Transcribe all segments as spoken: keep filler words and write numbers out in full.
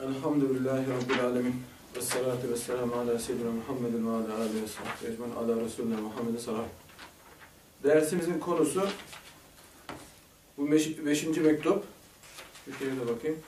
Elhamdülillahi Rabbil Alemin. Vessalatu vesselamu ala seyyidina Muhammedin ve ala aleyhi ve sahbihi ecmaîn ala Resulüne Muhammedin sallallahu. Dersimizin konusu bu beş, beşinci mektup. Bir şeye de bakayım.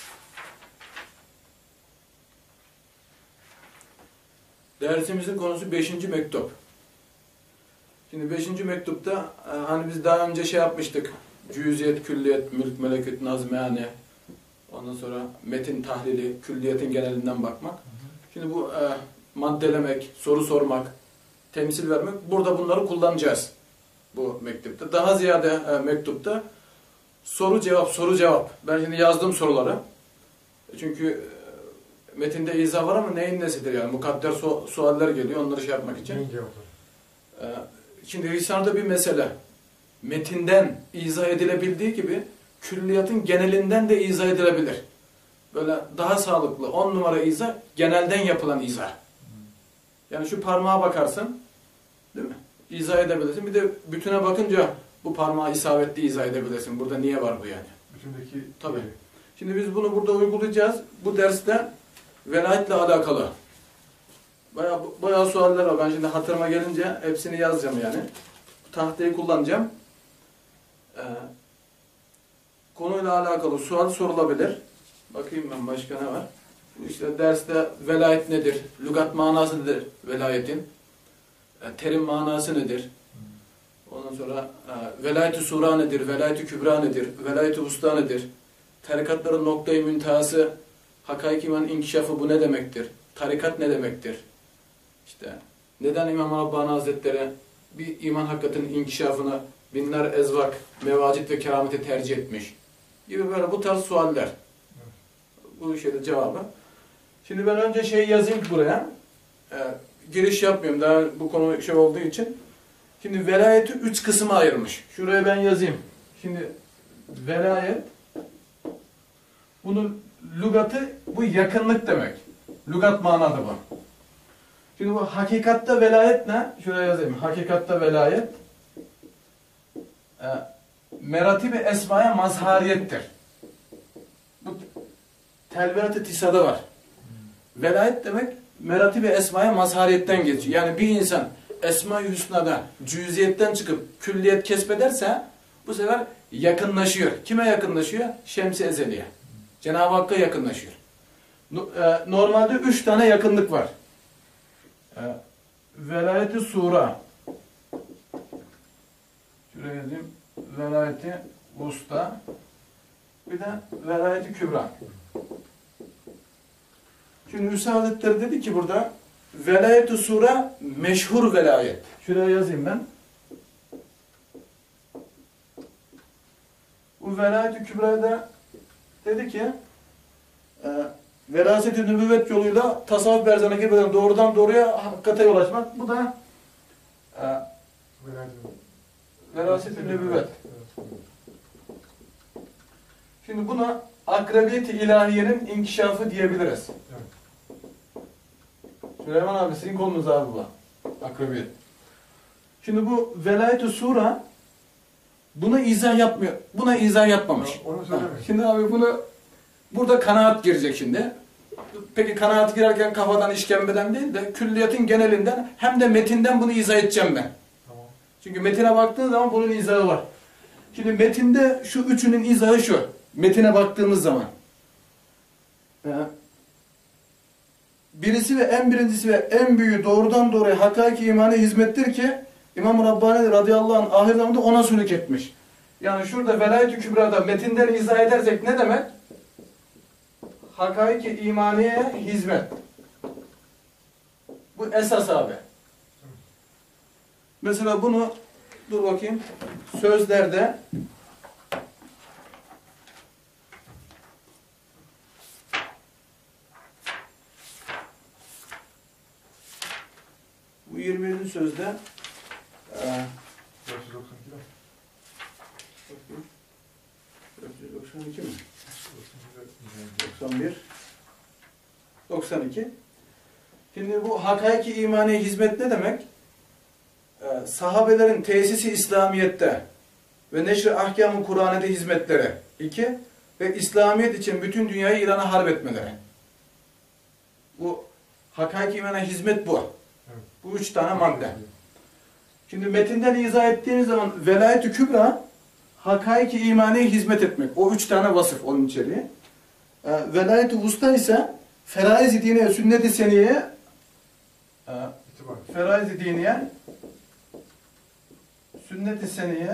Dersimizin konusu beşinci mektup. Şimdi beşinci mektupta hani biz daha önce şey yapmıştık. Cüziyet, külliyet, mülk, melekut, nazmiyane. Ondan sonra metin tahlili, külliyetin genelinden bakmak. Şimdi bu e, maddelemek, soru sormak, temsil vermek, burada bunları kullanacağız bu mektupta. Daha ziyade e, mektupta soru cevap, soru cevap. Ben şimdi yazdım soruları. Çünkü e, metinde izah var ama neyin nesidir yani? Mukadder su sualler geliyor, onları şey yapmak için. E, şimdi Risale'de bir mesele. Metinden izah edilebildiği gibi külliyatın genelinden de izah edilebilir. Böyle daha sağlıklı on numara izah, genelden yapılan izah. Yani şu parmağa bakarsın, değil mi? İzah edebilirsin. Bir de bütüne bakınca bu parmağı isabetli izah edebilirsin. Burada niye var bu yani? Bütündeki... Tabii. Şimdi biz bunu burada uygulayacağız. Bu derste velayetle alakalı. Bayağı, bayağı sualler var. Ben şimdi hatırıma gelince hepsini yazacağım yani. Tahtayı kullanacağım. Ee, konuyla alakalı sual sorulabilir. Bakayım ben başka ne var. İşte derste velayet nedir? Lügat manası nedir velayetin? E, terim manası nedir? Ondan sonra e, velayet-i sura nedir? Velayet-i kübra nedir? Velayet-i usta nedir? Tarikatların noktayı müntehası, hakaik iman inkişafı bu ne demektir? Tarikat ne demektir? İşte neden İmam Rabbani Hazretleri bir iman hakikatinin inkişafını binler ezvak, mevacit ve kerameti tercih etmiş gibi böyle bu tarz sualler. Bu şeyde cevabı. Şimdi ben önce şey yazayım buraya. Ee, giriş yapmıyorum daha bu konu şey olduğu için. Şimdi velayeti üç kısma ayırmış. Şuraya ben yazayım. Şimdi velayet bunun lügatı bu yakınlık demek. Lügat manadı bu. Şimdi bu hakikatta velayet ne? Şuraya yazayım. Hakikatta velayet e, meratibi esmaya mazhariyettir. Bu telverat-ı tisada var. Velayet demek meratibi esmaya mazhariyetten geçiyor. Yani bir insan Esma-i Hüsna'da cüziyetten çıkıp külliyet kesbederse bu sefer yakınlaşıyor. Kime yakınlaşıyor? Şems-i Ezeli'ye. Cenab-ı Hakk'a yakınlaşıyor. Normalde üç tane yakınlık var. Velayet-i sura. Şuraya yazayım. Velayet-i usta. Bir de velayet-i kübra. Şimdi Hüsnü Hazretleri dedi ki burada velayet-i sura meşhur velayet. Şuraya yazayım ben. Bu velayet-i kübra'da dedi ki e, veraset-i nübüvvet yoluyla tasavvuf berzana girmeden doğrudan doğruya hakikate yol açmak. Bu da e, veraset-i nübüvvet. Şimdi buna akrebiyet-i ilahiyenin inkişafı diyebiliriz. Evet. Süleyman abi sizin konunuz abi bu. Akrebiyet. Şimdi bu velayet-i sura buna izah yapmıyor. Buna izah yapmamış. Onu söylemeyin. Şimdi abi bunu burada kanaat girecek şimdi. Peki kanaat girerken kafadan işkembeden değil de külliyetin genelinden hem de metinden bunu izah edeceğim ben. Tamam. Çünkü metine baktığın zaman bunun izahı var. Şimdi metinde şu üçünün izahı şu. Metine baktığımız zaman. Birisi ve en birincisi ve en büyüğü doğrudan doğruya hakaiki imana hizmettir ki İmam Rabbani radıyallahu anh ahir zamanda ona sülük etmiş. Yani şurada velayet-i kübrada metinden izah edersek ne demek? Hakaiki imaniye hizmet. Bu esas abi. Mesela bunu dur bakayım. Sözlerde bu yirmi yedinci sözde e, dört yüz doksan iki dört yüz doksan iki mi? doksan bir doksan iki. Şimdi bu hakaiki imani hizmet ne demek? Ee, sahabelerin tesisi İslamiyet'te ve neşr-i ahkam-ı Kur'an'da hizmetleri. İki, ve İslamiyet için bütün dünyayı İran'a harp etmeleri. Hakaiki imana hizmet bu. Evet. Bu üç tane madde. Şimdi metinden izah ettiğimiz zaman velayet-i kübra, hakaiki imaniye hizmet etmek. O üç tane vasıf onun içeriği. E, velayet-i vusta ise feraiz-i diniye, sünnet-i seniyeye e, feraiz-i diniye, sünnet-i seniyeye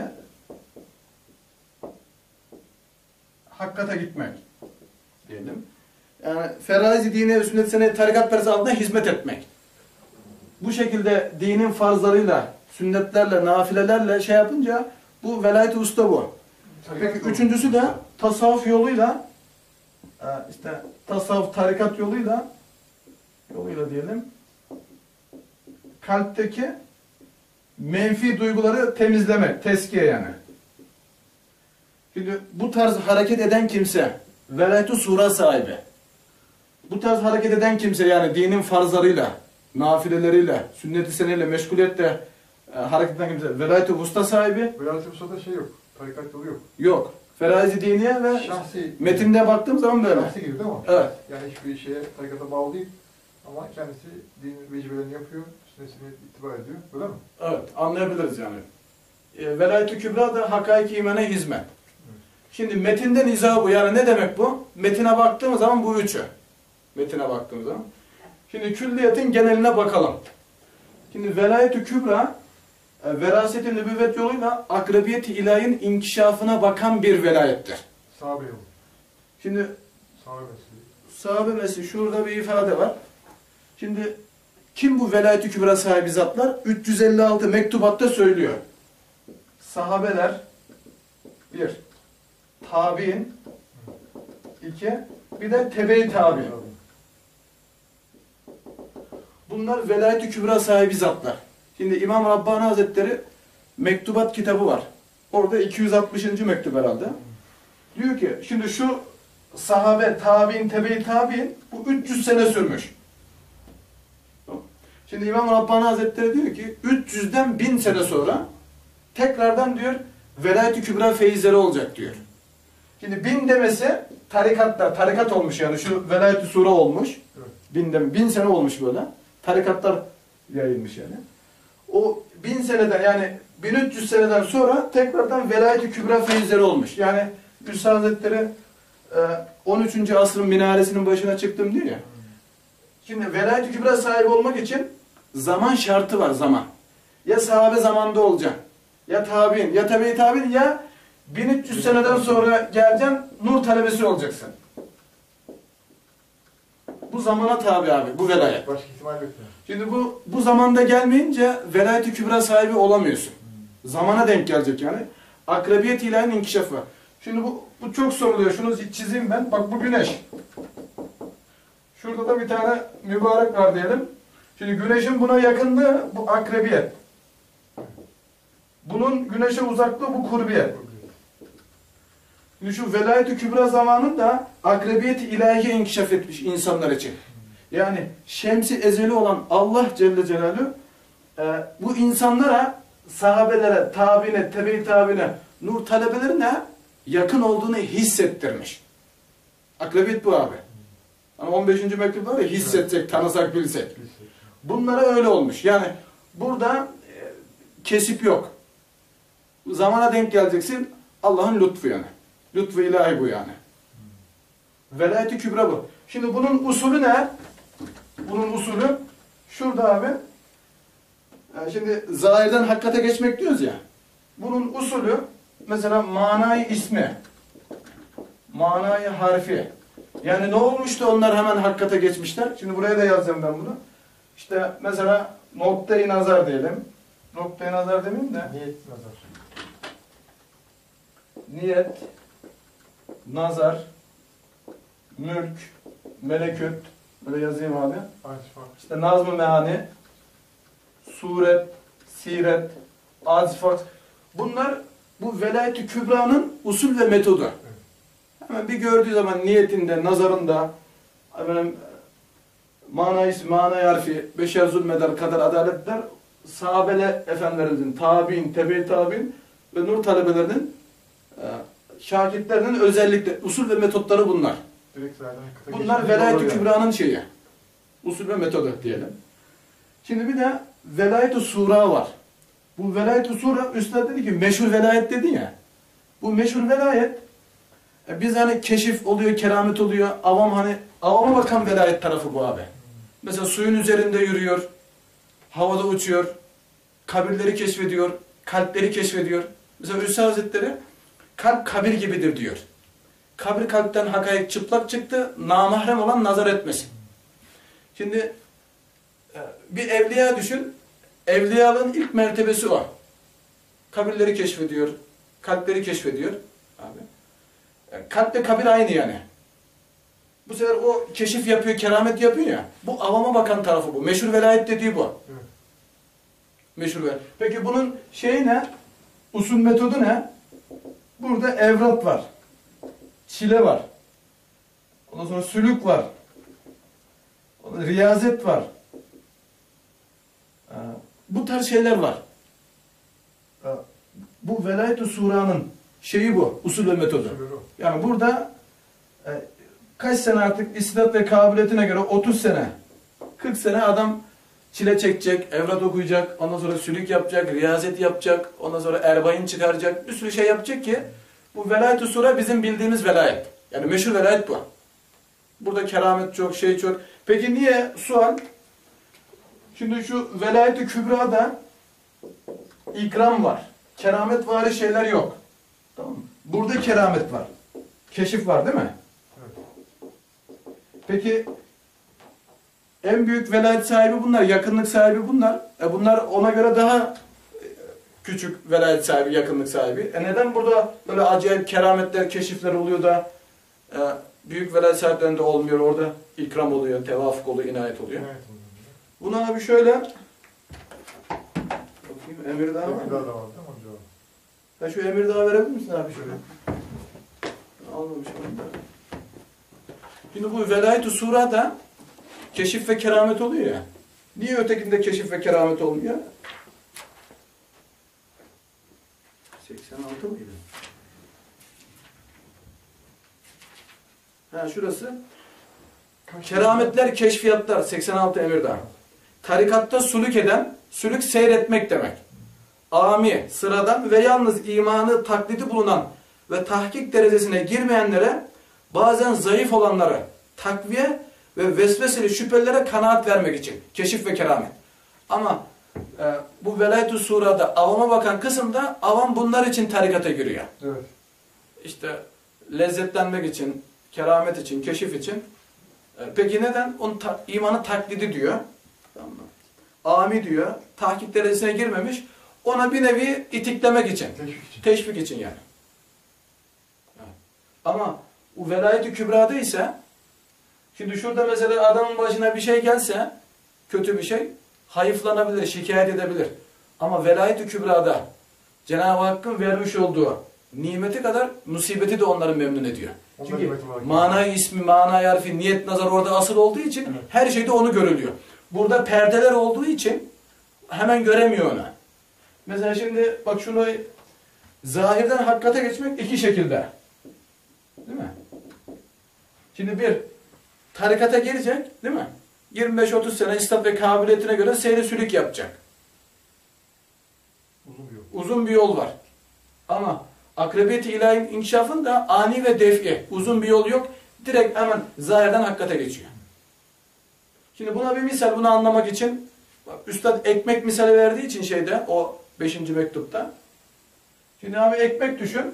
hakkata gitmek diyelim. Yani feraiz-i diniye ve sünnet-i seniyeye tarikat perisi altında hizmet etmek. Bu şekilde dinin farzlarıyla, sünnetlerle, nafilelerle şey yapınca bu velayet-i usta bu. Peki üçüncüsü de tasavvuf yoluyla, işte tasavvuf tarikat yoluyla, yoluyla diyelim, kalpteki menfi duyguları temizlemek, teskiye yani. Şimdi bu tarz hareket eden kimse, velayet-i sura sahibi. Bu tarz hareket eden kimse yani dinin farzlarıyla, nafileleriyle, sünnet-i seneyle, meşguliyetle e, hareket eden kimse, velayet-i vusta sahibi. Velayet-i vusta'da şey yok, tarikat yolu yok. Yok. Feraiz-i diniye ve Şahsi, metinde baktığım zaman böyle. şahsi gibi değil mi? Evet. Yani hiçbir şeye, tarikata bağlı değil. Ama kendisi din vecibelerini yapıyor, sünnesini itibar ediyor. Öyle mi? Evet, anlayabiliriz yani. E, velayet-i kübra da hakaiki imana hizmet. Evet. Şimdi metinden izahı bu. Yani ne demek bu? Metine baktığımız zaman bu üçü. Metine baktığımız zaman. Şimdi külliyetin geneline bakalım. Şimdi velayet-i kübra, e, veraset-i nübüvvet yoluyla akrabiyet-i ilahiyin inkişafına bakan bir velayettir. Sahabe yolu. Şimdi Sahabe mesleği. sahabe mesleği, şurada bir ifade var. Şimdi kim bu velayet-i kübra sahibi zatlar? üç yüz elli altı mektubatta söylüyor. Sahabeler bir, tabi'in iki, bir de tebe-i tabi. Bunlar velayet-i kübra sahibi zatlar. Şimdi İmam Rabbani Hazretleri mektubat kitabı var. Orada iki yüz altmışıncı mektup herhalde. Diyor ki şimdi şu sahabe, tabi'in, tebe-i tabi'in bu üç yüz sene sürmüş. Şimdi İmam Rabbani Hazretleri diyor ki üç yüzden bin sene sonra tekrardan diyor velayet-i kübra feyizleri olacak diyor. Şimdi bin demesi tarikatlar, tarikat olmuş yani şu velayet-i sura olmuş. Evet. Bin, dem bin sene olmuş böyle. Tarikatlar yayılmış yani. O bin seneden yani bin üç yüz seneden sonra tekrardan velayet-i kübra feyizleri olmuş. Yani Üstad Hazretleri on üçüncü asrın minaresinin başına çıktım diyor ya. Şimdi velayet-i kübra sahibi olmak için zaman şartı var, zaman. Ya sahabe zamanında olacaksın, ya tabi'in, ya tebe-i tabi'in, ya bin üç yüz seneden sonra geleceksin, nur talebesi olacaksın. Bu zamana tabi abi, bu velayet. Başka ihtimal yok yani. Şimdi bu bu zamanda gelmeyince velayet-i kübra sahibi olamıyorsun. Zamana denk gelecek yani. Akrabiyet ilahinin inkişafı. Şimdi bu, bu çok soruluyor. Şunu çizeyim ben. Bak bu güneş. Şurada da bir tane mübarek var diyelim. Şimdi güneşin buna yakınlığı bu akrabiyet. Bunun güneşe uzaklığı bu kurbiyet. Şimdi şu velayet-i kübra zamanında akrabiyet-i ilahi inkişaf etmiş insanlar için. Yani şemsi ezeli olan Allah Celle Celaluhu e, bu insanlara, sahabelere, tabiine, tebe-i tabiine, nur talebelerine yakın olduğunu hissettirmiş. Akrabiyet bu abi. Hani on beşinci mektup var ya, hissetsek, tanısak, bilsek. Bunlara öyle olmuş. Yani burada e, kesip yok. Zamana denk geleceksin, Allah'ın lütfu yani. Lütfu ilahi bu yani. Velayet-i kübra bu. Şimdi bunun usulü ne? Bunun usulü şurada abi. Yani şimdi zahirden hakikate geçmek diyoruz ya. Bunun usulü mesela manayı ismi, manayı harfi. Yani ne olmuştu onlar hemen hakikate geçmişler? Şimdi buraya da yazacağım ben bunu. İşte mesela noktayı nazar diyelim. Noktayı nazar demeyeyim de. Niyet nazar. Niyet, nazar, mülk, melekut. Böyle yazayım abi. Azifat. İşte nazm-ı mehani, suret, siret, azifat. Bunlar bu velayet-i kübranın usul ve metodu. Evet. Hemen bir gördüğü zaman niyetinde, nazarında, efendim, mana ismi, mana harfi, beşer zulmeder kadar adaletler, sahabele efendilerimizin, tabi'in, tebe-i tabi'in ve nur talebelerinin e, şakirtlerinin özellikle usul ve metotları bunlar. Direkt zaten bunlar velayet-i kübranın şeyi. Usul ve metodu diyelim. Şimdi bir de velayet-i sura var. Bu velayet-i sura, üstad dedi ki meşhur velayet dedi ya. Bu meşhur velayet, e, biz hani keşif oluyor, keramet oluyor, avam hani, avama bakan velayet tarafı bu abi. Mesela suyun üzerinde yürüyor, havada uçuyor, kabirleri keşfediyor, kalpleri keşfediyor. Mesela Üstad Hazretleri, kalp kabir gibidir diyor. Kabir kalpten hakaik çıplak çıktı, namahrem olan nazar etmesin. Şimdi bir evliya düşün, evliyalığın ilk mertebesi o. Kabirleri keşfediyor, kalpleri keşfediyor. Abi. Kalple kabir aynı yani. Bu sefer o keşif yapıyor, keramet yapıyor ya. Bu avama bakan tarafı bu. Meşhur velayet dediği bu. Evet. Meşhur velayet. Peki bunun şeyi ne? Usul metodu ne? Burada evrat var. Çile var. Ondan sonra sülük var. Ondan sonra riyazet var. Bu tarz şeyler var. Bu velayet-i sura'nın şeyi bu. Usul ve metodu. Yani burada e, kaç sene artık istidat ve kabiliyetine göre otuz sene, kırk sene adam çile çekecek, evrat okuyacak, ondan sonra sülük yapacak, riyazet yapacak, ondan sonra erbain çıkaracak, bir sürü şey yapacak ki bu velayet-i sura bizim bildiğimiz velayet. Yani meşhur velayet bu. Burada keramet çok, şey çok. Peki niye sual? Şimdi şu velayet-i kübrada ikram var. Keramet vari şeyler yok. Tamam mı? Burada keramet var. Keşif var değil mi? Evet. Peki en büyük velayet sahibi bunlar, yakınlık sahibi bunlar. E bunlar ona göre daha küçük velayet sahibi, yakınlık sahibi. E neden burada böyle acayip kerametler, keşifler oluyor da e, büyük velayet sahiplerinde olmuyor, orada ikram oluyor, tevafuk oluyor, inayet oluyor. Evet. Buna abi şöyle bakayım, emir daha var Emir daha mı? da var değil mi hocam? Ha şu emir daha verebilir misin abi şöyle? Almamışım onu da. Şimdi bu velayet-i surada keşif ve keramet oluyor ya. Niye ötekinde keşif ve keramet olmuyor? seksen altı mıydı? Ha şurası. Kerametler, keşfiyatlar. seksen altı Emirdağ. Tarikatta sulük eden, sülük seyretmek demek. Ami, sıradan ve yalnız imanı taklidi bulunan ve tahkik derecesine girmeyenlere, bazen zayıf olanlara takviye ve vesveseli şüphelere kanaat vermek için. Keşif ve keramet. Ama e, bu velayet-i surada avama bakan kısımda avam bunlar için tarikata giriyor. Evet. İşte lezzetlenmek için, keramet için, keşif için. E, peki neden? Onun ta, imanı taklidi diyor. Tamam mı? Ami diyor. Tahkik derecesine girmemiş. Ona bir nevi itiklemek için. Teşvik için. Teşvik için yani. Evet. Ama bu velayet-i kübrada ise, şimdi şurada mesela adamın başına bir şey gelse, kötü bir şey, hayıflanabilir, şikayet edebilir. Ama velayet-i kübrada Cenab-ı Hakk'ın vermiş olduğu nimeti kadar musibeti de onları memnun ediyor. Onlar Çünkü nimeti var. mana ismi, mana harfi, niyet nazar orada asıl olduğu için Evet. her şeyde onu görülüyor. Burada perdeler olduğu için hemen göremiyor onu. Mesela şimdi bak şunu, zahirden hakikate geçmek iki şekilde. Değil mi? Şimdi bir, tarikata girecek, değil mi? yirmi beş otuz sene istat ve kabiliyetine göre seyri sülük yapacak. Uzun bir yol. Uzun bir yol var. Ama akrebiyeti ilahi inkişafın da ani ve def'i. Uzun bir yol yok. Direkt hemen zahirden hakikate geçiyor. Şimdi buna bir misal, bunu anlamak için, bak, Üstad ekmek misali verdiği için şeyde, o beşinci mektupta. Şimdi abi ekmek düşün.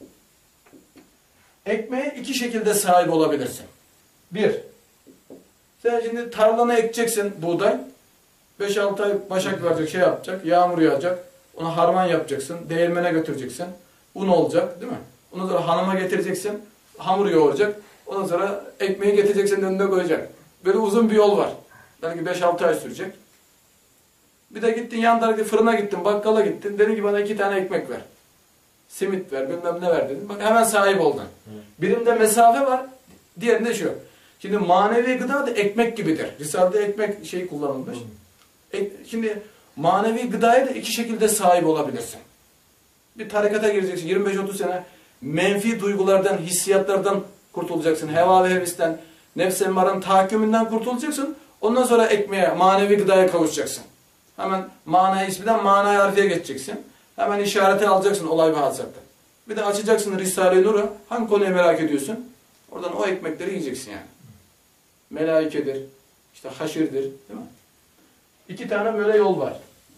Ekmeğe iki şekilde sahip olabilirsin. Bir, sen şimdi tarlana ekeceksin buğday. beş altı ay başak verecek, şey yapacak, yağmur yağacak. Ona harman yapacaksın, değirmene götüreceksin. Un olacak, değil mi? Ondan sonra hanıma getireceksin, hamur yoğuracak. Ondan sonra ekmeği getireceksin, önüne koyacak. Böyle uzun bir yol var. Belki beş altı ay sürecek. Bir de gittin yan taraftaki fırına gittin, bakkala gittin. Dedin ki bana iki tane ekmek ver. Simit ver, bilmem ne ver dedin. Bak hemen sahip oldun. Birinde mesafe var, diğerinde şu. Şimdi manevi gıda da ekmek gibidir. Risale'de ekmek şeyi kullanılmış. E, şimdi manevi gıdaya da iki şekilde sahip olabilirsin. Bir tarikata gireceksin, yirmi beş otuz sene menfi duygulardan, hissiyatlardan kurtulacaksın. Heva ve hevisten, nefs emmaranın tahakkümünden kurtulacaksın. Ondan sonra ekmeğe, manevi gıdaya kavuşacaksın. Hemen mana isminden manaya harfiye geçeceksin. Hemen işareti alacaksın olay ve hadisatta. Bir de açacaksın Risale-i Nur'u. Hangi konuyu merak ediyorsun? Oradan o ekmekleri yiyeceksin yani. Melaikedir, işte haşirdir, değil mi? İki tane böyle yol var.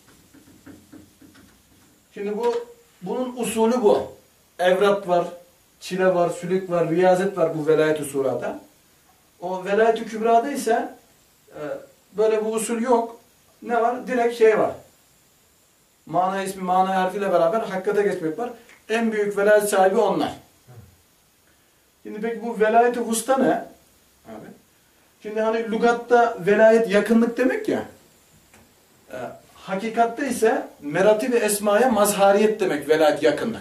Şimdi bu, bunun usulü bu. Evrat var, çile var, sülük var, riyazet var bu velayet-i surada. O velayet-i kübrada ise e, böyle bu usul yok. Ne var? Direkt şey var. Mana ismi, mana harfiyle beraber hakikate geçmek var. En büyük velayet sahibi onlar. Şimdi peki bu velayet-i vusta ne? Abi. Şimdi hani lügatta velayet yakınlık demek ya. E, hakikatte ise merati ve esmaya mazhariyet demek velayet yakınlık.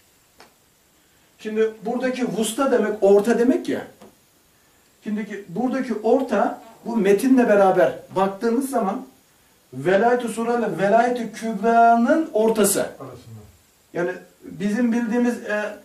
Şimdi buradaki vusta demek orta demek ya. Şimdi buradaki orta bu metinle beraber baktığımız zaman velayet-i sura ile velayet-i kübra'nın ortası. Arasında. Yani bizim bildiğimiz e,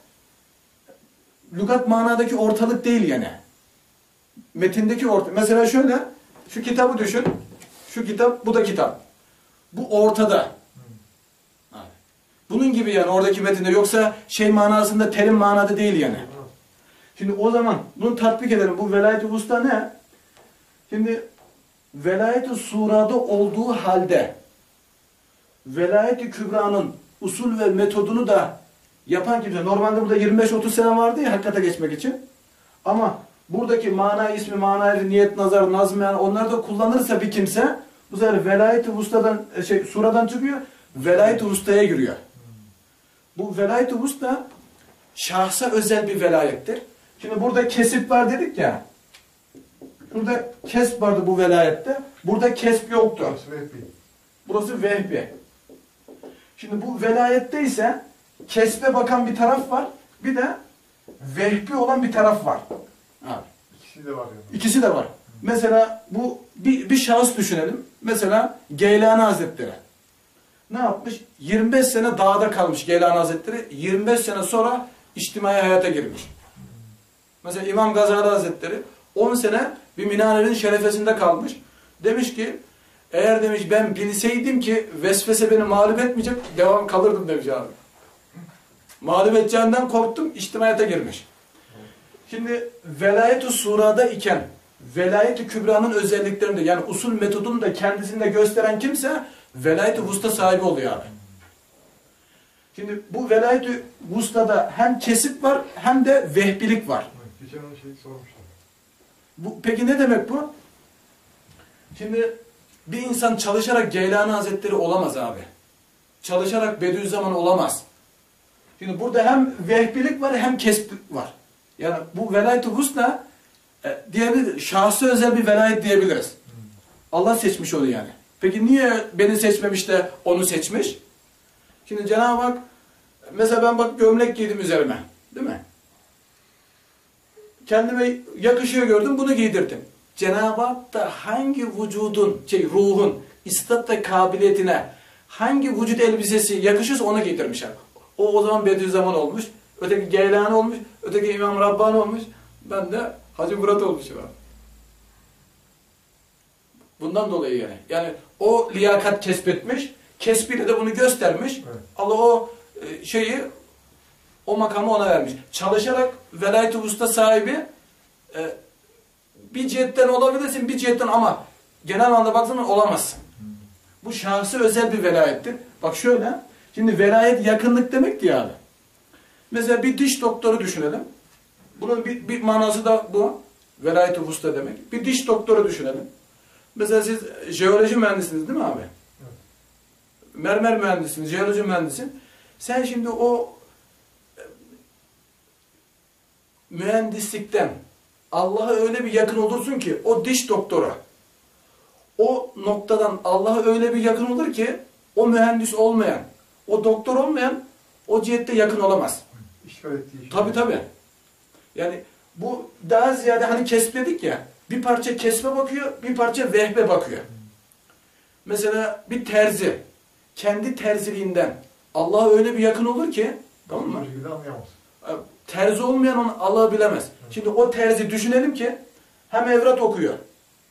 lügat manadaki ortalık değil yani. Metindeki orta. Mesela şöyle, şu kitabı düşün. Şu kitap, bu da kitap. Bu ortada. Hmm. Bunun gibi yani oradaki metinde. Yoksa şey manasında, terim manada değil yani. Şimdi o zaman bunu tatbik edelim. Bu velayet-i vusta ne? Şimdi velayet-i surada olduğu halde velayet-i kübra'nın usul ve metodunu da yapan kimse. Normalde burada yirmi beş otuz sene vardı ya hakikate geçmek için. Ama buradaki mana ismi, mana niyet, nazar, nazm yani onları da kullanırsa bir kimse bu sefer velayet-i vustadan şey suradan çıkıyor. Velayet-i vustaya giriyor. Bu velayet-i vusta şahsa özel bir velayettir. Şimdi burada kesip var dedik ya. Burada kesp vardı bu velayette. Burada kesp yoktu. Burası vehbi. Burası vehbi. Şimdi bu velayette ise kesbe bakan bir taraf var. Bir de vehbi olan bir taraf var. Abi. İkisi de var yani. İkisi de var. Mesela bu bir, bir şahıs düşünelim. Mesela Geylani Hazretleri. Ne yapmış? yirmi beş sene dağda kalmış Geylani Hazretleri. yirmi beş sene sonra içtimai hayata girmiş. Mesela İmam Gazali Hazretleri on sene bir minarenin şerefesinde kalmış. Demiş ki eğer demiş ben bilseydim ki vesvese beni mağlup etmeyecek devam kalırdım demiş abi. Mağlup edeceğinden korktum içtimaiyata girmiş. Şimdi velayet-i surada iken velayet-i kübranın özelliklerinde yani usul metodunu da kendisinde gösteren kimse velayet-i vusta sahibi oluyor abi. Şimdi bu velayet-i vustada hem kesip var hem de vehbilik var. Geçen onu şey sormuşlar. Bu, peki ne demek bu? Şimdi bir insan çalışarak Geylani Hazretleri olamaz abi. Çalışarak Bediüzzaman olamaz. Şimdi burada hem vehbilik var hem kesblik var. Yani bu velayet-i vusta e, diyebiliriz. Şahsı özel bir velayet diyebiliriz. Hmm. Allah seçmiş onu yani. Peki niye beni seçmemiş de onu seçmiş? Şimdi Cenab-ı Hak mesela ben bak gömlek giydim üzerime. Değil mi? Kendime yakışıyor gördüm bunu giydirdim. Cenab-ı Hak da hangi vücudun, şey ruhun istat ve kabiliyetine hangi vücut elbisesi yakışırsa onu giydirmiş abi. O o zaman Bediüzzaman olmuş. Öteki Geylani olmuş. Öteki İmam Rabbani olmuş. Ben de Hacı Murat olmuşum abi. Bundan dolayı yani. Yani o liyakat kesbetmiş. Kesbiyle de bunu göstermiş. Evet. Allah o şeyi o makamı ona vermiş. Çalışarak velayet-i vusta sahibi e, bir cihetten olabilirsin bir cihetten ama genel anlamda baktığında olamazsın. Hmm. Bu şahsı özel bir velayettir. Bak şöyle. Şimdi velayet yakınlık demek ya abi. Mesela bir diş doktoru düşünelim. Bunun bir, bir manası da bu. Velayet-i vusta demek. Bir diş doktoru düşünelim. Mesela siz jeoloji mühendisiniz değil mi abi? Evet. Mermer mühendisiniz, jeoloji mühendisin. Sen şimdi o e, mühendislikten Allah'a öyle bir yakın olursun ki o diş doktora o noktadan Allah'a öyle bir yakın olur ki o mühendis olmayan, o doktor olmayan o cihette yakın olamaz. İşgal ettiği şey. Tabii tabii. Yani bu daha ziyade hani kesbedik ya bir parça kesme bakıyor, bir parça vehbe bakıyor. Mesela bir terzi kendi terziliğinden Allah'a öyle bir yakın olur ki tamam mı? Terzi olmayan onu Allah'ı bilemez. Şimdi o terzi düşünelim ki hem evrat okuyor,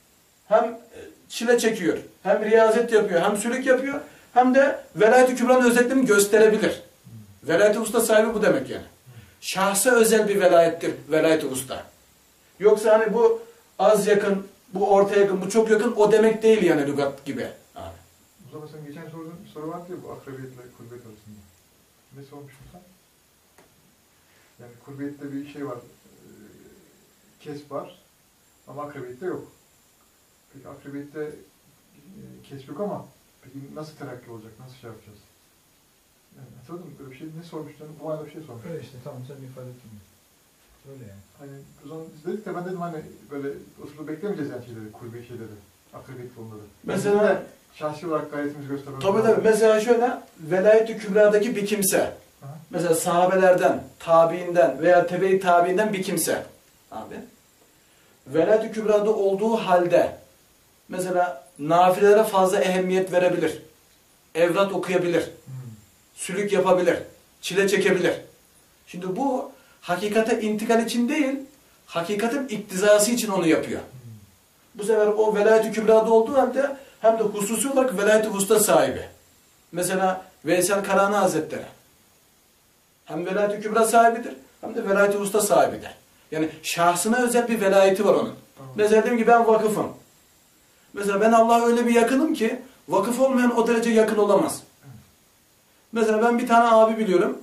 hem çile çekiyor, hem riyazet yapıyor, hem sülük yapıyor, hem de velayet-i kübranın özelliklerini gösterebilir. Velayet-i usta sahibi bu demek yani. Şahsa özel bir velayettir velayet-i usta. Yoksa hani bu az yakın, bu orta yakın, bu çok yakın o demek değil yani lügat gibi. Abi. O zaman sen geçen sorduğun bir soru vardı ya bu akrebiyetle kurbiyet arasında. Ne sormuştun sen? Yani kurbiyette bir şey var, e, kesp var ama akrebiyette yok. Peki akrebiyette e, kesp yok ama peki nasıl terakki olacak, nasıl şey yapacağız? Yani hatırladın mı? Böyle bir şey ne sormuştun? Bu arada bir şey sormuştun. Öyle işte tamam sen ifade ettin. Öyle yani. Hani o zaman biz dedik de ben dedim hani böyle oturup beklemeyeceğiz yani şeyleri, kurbiye şeyleri, akrebiyet konuları. Mesela Yani şahsi olarak gayretimizi göstermemiz tabii lazım. tabii. Mesela şöyle velayet-i kübradaki bir kimse. Aha. Mesela sahabelerden, tabiinden veya tebe-i tabiinden bir kimse. Abi. Velayet-i kübrada olduğu halde mesela nafilelere fazla ehemmiyet verebilir. Evrat okuyabilir. Hmm. Sülük yapabilir. Çile çekebilir. Şimdi bu hakikate intikal için değil, hakikatin iktizası için onu yapıyor. Hmm. Bu sefer o velayet-i kübrada olduğu halde hem de hususi olarak velayet-i vusta sahibi. Mesela Veysel Karani Hazretleri. Hem velayet-i kübra sahibidir, hem de velayet-i vusta sahibidir. Yani şahsına özel bir velayeti var onun. Tamam. Mesela dedim ki ben vakıfım. Mesela ben Allah'a öyle bir yakınım ki vakıf olmayan o derece yakın olamaz. Mesela ben bir tane abi biliyorum.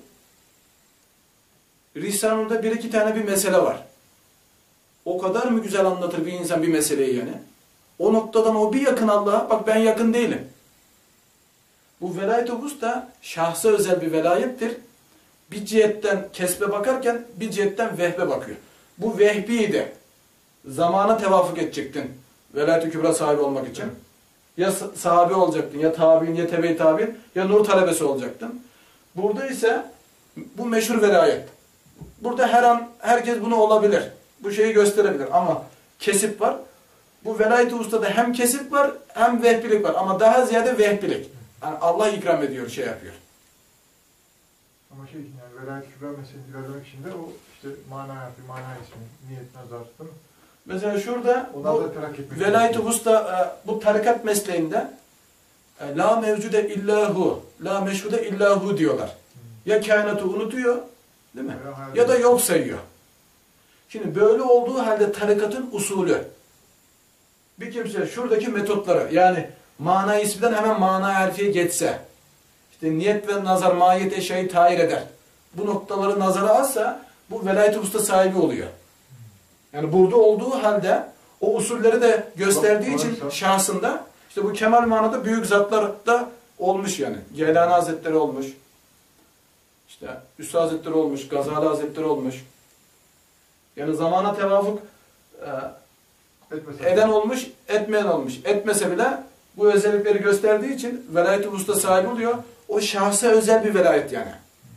Risale'de bir iki tane bir mesele var. O kadar mı güzel anlatır bir insan bir meseleyi yani. O noktadan o bir yakın Allah'a, bak ben yakın değilim. Bu velayet-i vusta şahsa özel bir velayettir. Bir cihetten kesbe bakarken bir cihetten vehbe bakıyor. Bu vehbiydi. Zamana tevafuk edecektin. Velayet-i kübra sahibi olmak için. Ya sahabe olacaktın, ya tabi'in, ya tebe-i tabi'in, ya nur talebesi olacaktın. Burada ise bu meşhur velayet. Burada her an herkes bunu olabilir. Bu şeyi gösterebilir ama kesip var. Bu velayet-i ustada hem kesip var hem vehbilik var ama daha ziyade vehbilik. Yani Allah ikram ediyor, şey yapıyor. Ama şey yani velayet-i kübra meselesi ilerlemek için de o işte mana harfi, mana ismi, niyet, nazar değil mi? Mesela şurada Onlar bu da terakki etmek velayet-i lazım. usta, bu tarikat mesleğinde la mevcude illahu, la meşhude illahu diyorlar. Hmm. Ya kainatı unutuyor, değil mi? Veya hayal Ya da ediyor. yok sayıyor. Şimdi böyle olduğu halde tarikatın usulü. Bir kimse şuradaki metotları, yani mana ismiden hemen mana harfiye geçse, işte niyet ve nazar, mahiyet eşyayı tahir eder. Bu noktaları nazara alsa, bu velayet-i usta sahibi oluyor. Yani burada olduğu halde o usulleri de gösterdiği Bak, için varsa- şahsında, işte bu kemal manada büyük zatlar da olmuş yani. Geylani Hazretleri olmuş. İşte Üstad Hazretleri olmuş, Gazali Hazretleri olmuş. Yani zamana tevafuk e, Etmesen. eden olmuş, etmeyen olmuş. Etmese bile bu özellikleri gösterdiği için velayet-i vusta sahibi oluyor. O şahsa özel bir velayet yani.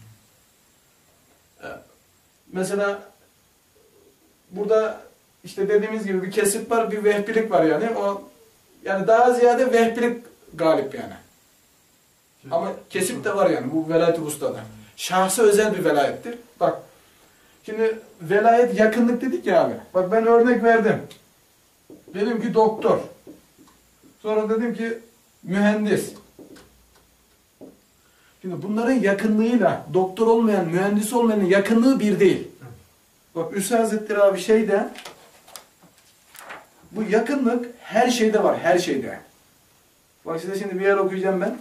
E, mesela burada işte dediğimiz gibi bir kesip var, bir vehbilik var yani. O yani daha ziyade vehbilik galip yani. Şey, Ama kesip de var yani bu velayet-i vustada. Şahsa özel bir velayettir. Bak şimdi velayet yakınlık dedik ya abi. Bak ben örnek verdim. Dedim ki doktor. Sonra dedim ki mühendis. Şimdi bunların yakınlığıyla doktor olmayan, mühendis olmayanın yakınlığı bir değil. Bak Üstad Hazretleri abi şeyde bu yakınlık her şeyde var, her şeyde. Bak size şimdi bir yer okuyacağım ben.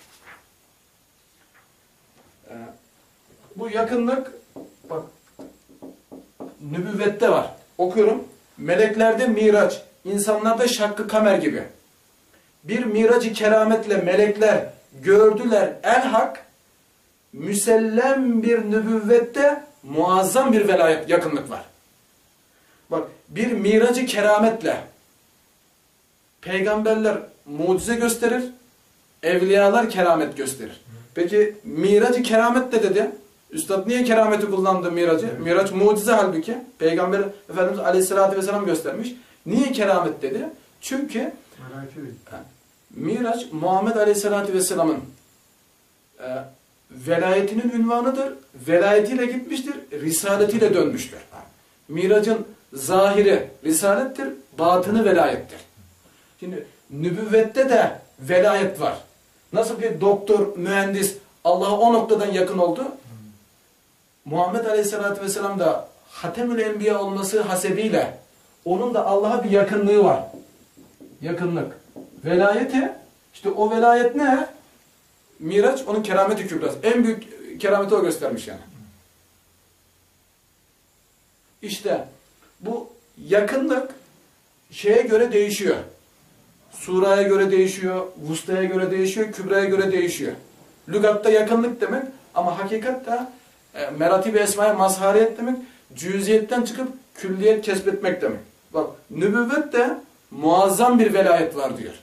Ee, bu yakınlık bak nübüvvette var. Okuyorum. Meleklerde miraç, insanlarda şakkı kamer gibi. Bir miracı kerametle melekler gördüler el hak, müsellem bir nübüvvette muazzam bir velayet, yakınlık var. Bak bir miracı kerametle peygamberler mucize gösterir, evliyalar keramet gösterir. Peki miracı keramet de dedi. Üstad niye kerameti kullandı miracı? Evet. Miraç mucize halbuki. Peygamber Efendimiz Aleyhisselatü Vesselam göstermiş. Niye keramet dedi? Çünkü Velayeti değil. Miraç Muhammed Aleyhisselatü Vesselam'ın e, velayetinin ünvanıdır. Velayetiyle gitmiştir, risaletiyle dönmüştür. Miracın zahiri risalettir, batını velayettir. Şimdi nübüvvette de velayet var. Nasıl bir doktor, mühendis Allah'a o noktadan yakın oldu? Hmm. Muhammed Aleyhisselatü Vesselam da Hatemül Enbiya olması hasebiyle onun da Allah'a bir yakınlığı var. Yakınlık. Velayete, işte o velayet ne? Miraç onun kerameti kübrası. En büyük kerameti o göstermiş yani. İşte bu yakınlık şeye göre değişiyor. Suraya göre değişiyor, vustaya göre değişiyor, kübraya göre değişiyor. Lügatta yakınlık demek ama hakikatta e, merati ve esmaya mazhariyet demek, cüziyetten çıkıp külliyet kesbetmek demek. Bak nübüvvet de muazzam bir velayet var diyor.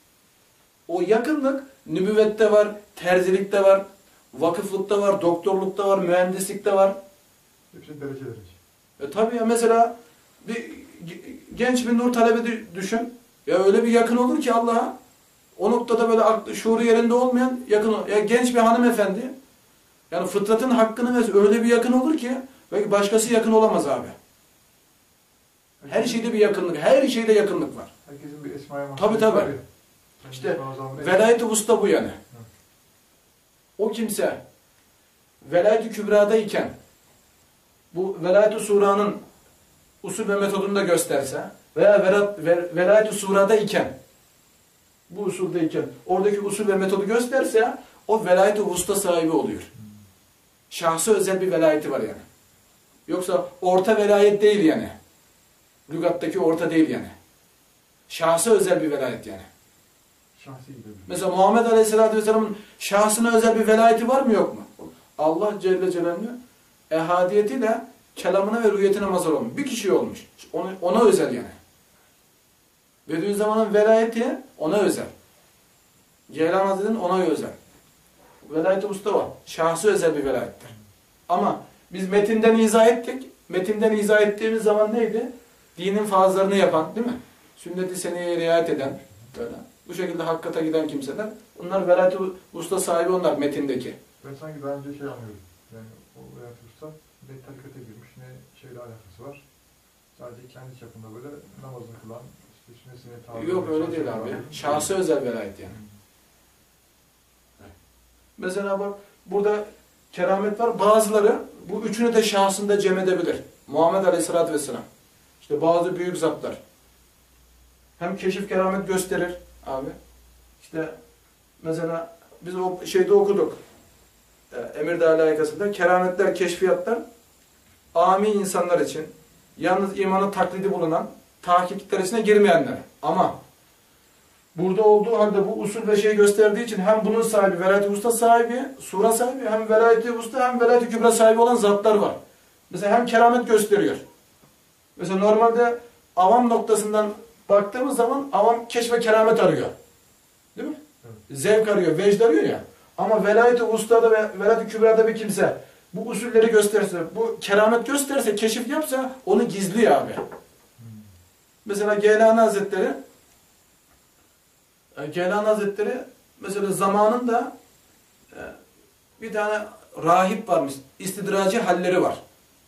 O yakınlık nübüvvette var, terzilikte var, vakıflıkta var, doktorlukta var, mühendislikte var. Hepsi derece derece. E tabii ya mesela bir genç bir nur talebe düşün. Ya öyle bir yakın olur ki Allah'a. O noktada böyle aklı, şuuru yerinde olmayan yakın olur. Ya genç bir hanımefendi. Yani fıtratın hakkını verse öyle bir yakın olur ki belki başkası yakın olamaz abi. Her şeyde bir yakınlık, her şeyde yakınlık var. Herkesin bir esmaya tabii tabii. Yani işte velayet-i usta bu yani. Hı. O kimse velayet-i kübradayken bu velayet-i sura'nın usul ve metodunu da gösterse veya velayet-i surada iken bu usuldeyken oradaki usul ve metodu gösterse o velayet-i usta sahibi oluyor. Şahsı özel bir velayeti var yani. Yoksa orta velayet değil yani. Lügattaki orta değil yani. Şahsı özel bir velayet yani. Şahsi gibi. Mesela Muhammed Aleyhisselatü Vesselam'ın şahsına özel bir velayeti var mı yok mu? Allah Celle Celaluhu ehadiyetiyle kelamına ve rüyetine mazhar olmuş. Bir kişi olmuş. Ona, ona özel yani. Bediüzzaman'ın velayeti ona özel. Ceylan Hazretleri'nin ona özel. Velayet-i Mustafa. Şahsı özel bir velayettir. Ama biz metinden izah ettik. Metinden izah ettiğimiz zaman neydi? Dinin farzlarını yapan, değil mi? Sünnet-i seniyeye riayet eden, böyle. Bu şekilde hakkata giden kimseler. Bunlar velayet-i usta sahibi onlar metindeki. Ben sanki daha önce şey anlıyorum. Yani o velayet-i usta ne tarikata girmiş ne şeyle alakası var. Sadece kendi çapında böyle namazını kılan, işte sünnetine tabi. Yok öyle değil abi. Şahsı özel velayet yani. Evet. Mesela bak burada keramet var. Bazıları bu üçünü de şahsında cem edebilir. Muhammed Aleyhisselatü Vesselam. İşte bazı büyük zatlar. Hem keşif keramet gösterir abi. İşte mesela biz o şeyde okuduk. Emirdağ layıkasında kerametler, keşfiyatlar ami insanlar için yalnız imanı taklidi bulunan tahkikler içine girmeyenler. Ama burada olduğu halde bu usul ve şey gösterdiği için hem bunun sahibi, velayet-i usta sahibi, sura sahibi, hem velayet-i usta hem velayet-i kübra sahibi olan zatlar var. Mesela hem keramet gösteriyor. Mesela normalde avam noktasından baktığımız zaman avam keşf ve keramet arıyor. Değil mi? Evet. Zevk arıyor, vecd arıyor ya. Ama velayet-i ustada ve velayet-i kübrada bir kimse bu usulleri gösterse, bu keramet gösterse, keşif yapsa onu gizliyor abi. Hmm. Mesela Geylani Hazretleri Geylani Hazretleri mesela zamanında bir tane rahip varmış. İstidraci halleri var.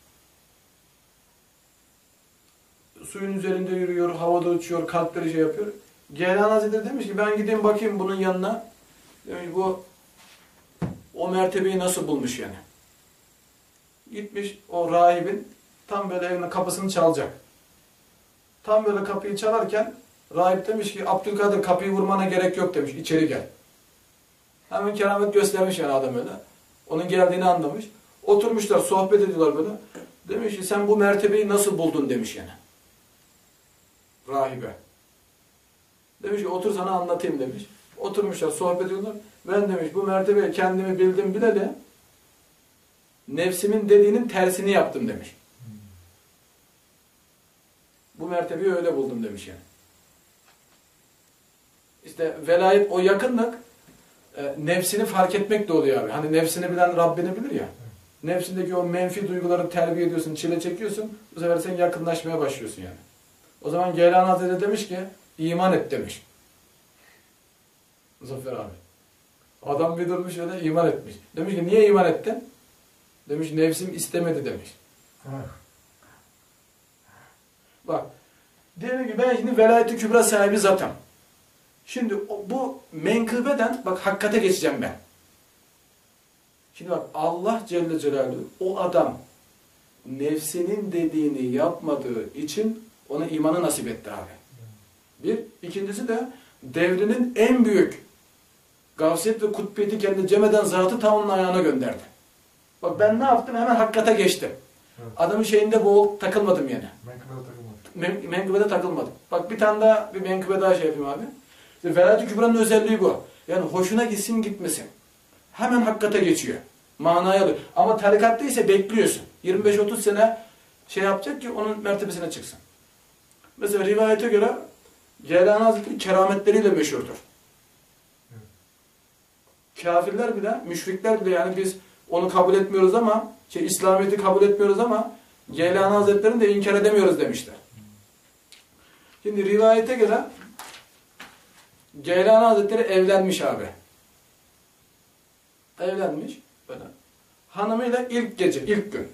Suyun üzerinde yürüyor, havada uçuyor, kalpleri şey yapıyor. Geylani Hazretleri demiş ki ben gideyim bakayım bunun yanına. Demiş bu o mertebeyi nasıl bulmuş yani. Gitmiş o rahibin tam böyle evine kapısını çalacak. Tam böyle kapıyı çalarken rahip demiş ki Abdülkadir kapıyı vurmana gerek yok demiş. İçeri gel. Hemen keramet göstermiş yani adam öyle. Onun geldiğini anlamış. Oturmuşlar sohbet ediyorlar böyle. Demiş ki sen bu mertebeyi nasıl buldun demiş yani. Rahibe. Demiş ki otur sana anlatayım demiş. Oturmuşlar sohbet ediyorlar. Ben demiş bu mertebeye kendimi bildim bileli nefsimin dediğinin tersini yaptım demiş. Bu mertebeyi öyle buldum demiş yani. İşte velayet o yakınlık e, nefsini fark etmek de oluyor abi. Hani nefsini bilen Rabbini bilir ya. Nefsindeki o menfi duyguları terbiye ediyorsun, çile çekiyorsun. Bu sefer sen yakınlaşmaya başlıyorsun yani. O zaman Geylani Hazretleri demiş ki iman et demiş. Muzaffer abi. Adam bir durmuş öyle iman etmiş. Demiş ki niye iman ettin? Demiş nefsim istemedi demiş. Bak. Diyelim ki ben şimdi velayet-i kübra sahibi zaten. Şimdi o, bu menkıbeden bak hakikate geçeceğim ben. Şimdi bak Allah Celle Celaluhu o adam nefsinin dediğini yapmadığı için ona imanı nasip etti abi. Bir. İkincisi de devrinin en büyük gavsiyet ve kutbiyeti kendi cem eden zatı ta onun ayağına gönderdi. Bak ben ne yaptım? Hemen hakikate geçtim. Evet. Adamın şeyinde boğul takılmadım yani. Menkıbede takılmadık. Men menkıbede takılmadım. Bak bir tane daha bir menkıbe daha şey yapayım abi. İşte Velayet-i Kübra'nın özelliği bu. Yani hoşuna gitsin gitmesin. Hemen hakikate geçiyor. Manaya alıyor. Ama tarikatta ise bekliyorsun. yirmi beş otuz sene şey yapacak ki onun mertebesine çıksın. Mesela rivayete göre Geylani Hazretleri kerametleriyle meşhurdur. Evet. Kafirler bile, müşrikler bile yani biz onu kabul etmiyoruz ama, şey, İslamiyet'i kabul etmiyoruz ama Geylani Hazretleri'ni de inkar edemiyoruz demişler. Şimdi rivayete göre Geylani Hazretleri evlenmiş abi. Evlenmiş böyle. Hanımıyla ilk gece, ilk gün.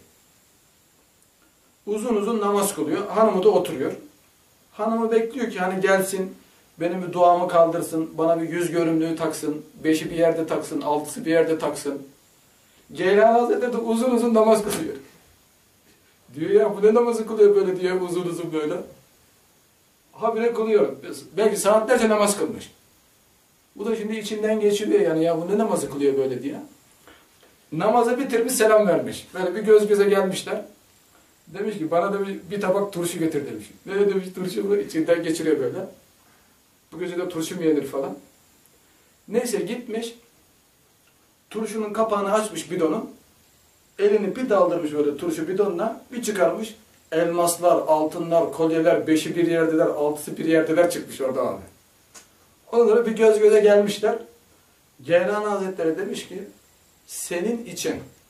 Uzun uzun namaz kılıyor. Hanımı da oturuyor. Hanımı bekliyor ki hani gelsin, benim bir duamı kaldırsın, bana bir yüz görümlüğü taksın, beşi bir yerde taksın, altısı bir yerde taksın. Geylani Hazretleri de uzun uzun namaz kılıyor. Diyor ya bu ne namazı kılıyor böyle diyor uzun uzun böyle. Habire kılıyor. Belki saatlerce namaz kılmış. Bu da şimdi içinden geçiriyor yani ya bu ne namazı kılıyor böyle diye. Namazı bitirmiş selam vermiş. Böyle bir göz göze gelmişler. Demiş ki bana da bir, bir tabak turşu getir demiş. Ne demiş turşu bu? İçinden geçiriyor böyle. Bu gece de turşu mu yenir falan. Neyse gitmiş. Turşunun kapağını açmış bidonun. Elini bir daldırmış böyle turşu bidonuna. Bir çıkarmış. Elmaslar, altınlar, kolyeler, beşi bir yerdeler, altısı bir yerdeler çıkmış orada abi. Onlara bir göz göze gelmişler. Geylani Hazretleri demiş ki senin için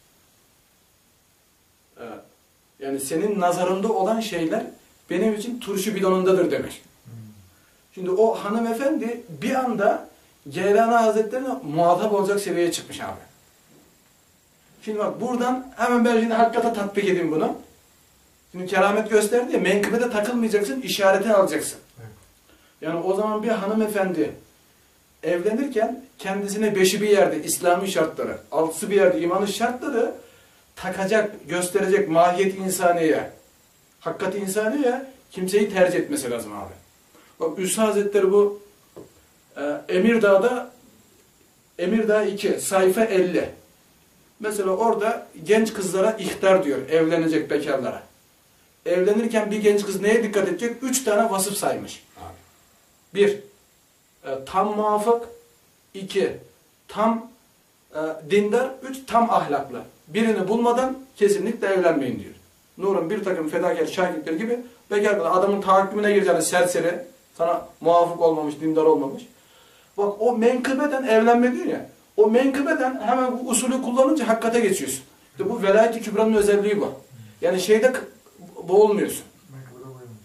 yani senin nazarında olan şeyler benim için turşu bidonundadır demiş. Şimdi o hanımefendi bir anda Geylani Hazretleri'ne muhatap olacak seviyeye çıkmış abi. Şimdi bak buradan hemen ben şimdi hakikate tatbik edeyim bunu. Şimdi keramet gösterdi ya, menkıbede takılmayacaksın, işareti alacaksın. Evet. Yani o zaman bir hanımefendi evlenirken kendisine beşi bir yerde İslami şartları, altısı bir yerde imanı şartları takacak, gösterecek mahiyet insaniye, hakikati insaniye kimseyi tercih etmesi lazım abi. Bak Üssü Hazretleri bu e, Emirdağ'da Emirdağ iki, sayfa elli. Mesela orada genç kızlara ihtar diyor, evlenecek bekarlara. Evlenirken bir genç kız neye dikkat edecek? Üç tane vasıf saymış. Bir, e, tam muvafık. İki, tam e, dindar. Üç, tam ahlaklı. Birini bulmadan kesinlikle evlenmeyin diyor. Nur'un bir takım fedakar şahitleri gibi bekar kız. Adamın tahakkümüne gireceğini serseri, sana muvafık olmamış, dindar olmamış. Bak o menkıbeden evlenme diyor ya. O menkıbeden hemen bu usulü kullanınca hakikate geçiyorsun. İşte bu Velayet-i Kübra'nın özelliği bu. Yani şeyde boğulmuyorsun. Menkıbede boyunmuş.